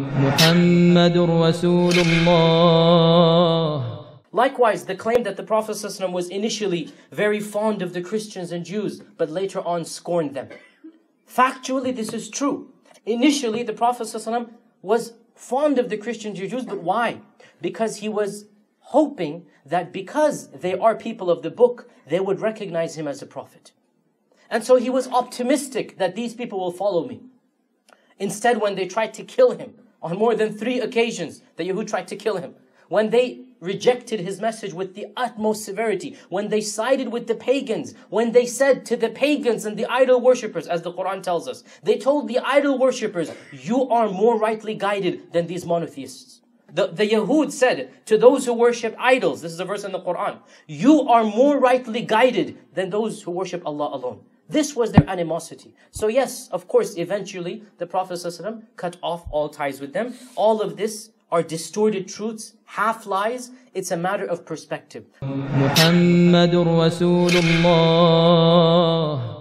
محمد رسول الله. Likewise, the claim that the Prophet ﷺ was initially very fond of the Christians and Jews, but later on scorned them. Factually, this is true. Initially, the Prophet ﷺ was fond of the Christians and Jews, but why? Because he was hoping that because they are people of the book, they would recognize him as a prophet. And so he was optimistic that these people will follow me. Instead, when they tried to kill him, on more than 3 occasions, the Yahud tried to kill him, when they rejected his message with the utmost severity, when they sided with the pagans, when they said to the pagans and the idol worshippers, as the Quran tells us, they told the idol worshippers, you are more rightly guided than these monotheists. The Yahud said to those who worship idols, this is a verse in the Quran, you are more rightly guided than those who worship Allah alone. This was their animosity. So yes, of course, eventually the Prophet ﷺ cut off all ties with them. All of this are distorted truths, half lies. It's a matter of perspective. محمد رسول الله.